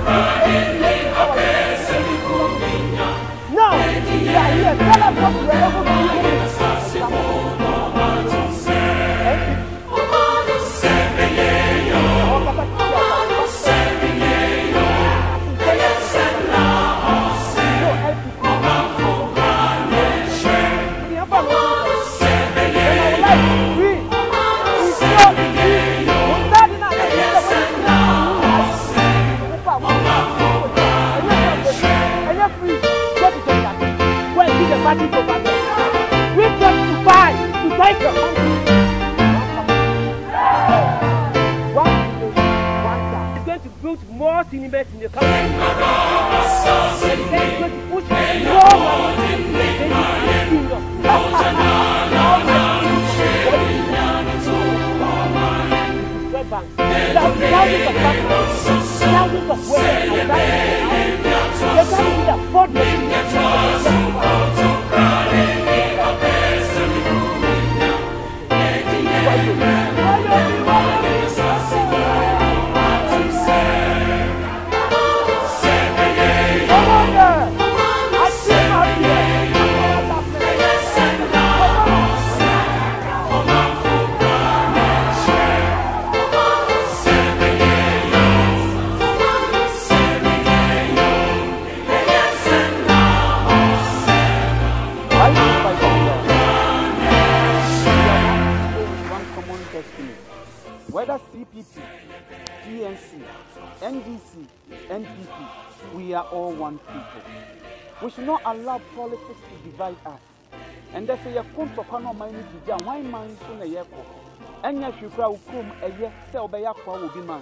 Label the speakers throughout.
Speaker 1: Now, we are here. Tell us what we are able to do. We just to buy, to take your country. It's going to build more cinemas in the country. It's going to push more money into the kingdom. Banks. Thousands of factories, thousands of workers are dying. They can't even afford whether CPP, PNC, NDC, NPP, we are all one people. We should not allow politics to divide us. And they say, "Come to Kano, my name why man soon a year? And yet you crowd come a year, sell by your will be man."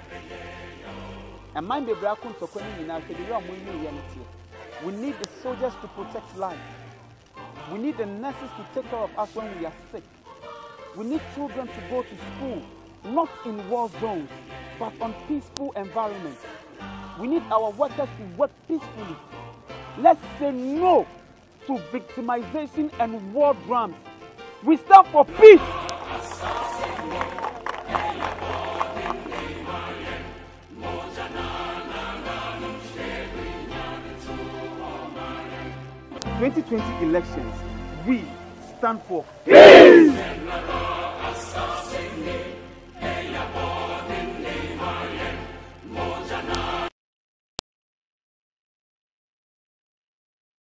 Speaker 1: And mind the Bracon to Kano in our reality. We need the soldiers to protect life. We need the nurses to take care of us when we are sick. We need children to go to school, not in war zones, but on peaceful environments. We need our workers to work peacefully. Let's say no to victimization and war drums. We stand for peace. In 2020 elections, we stand for peace.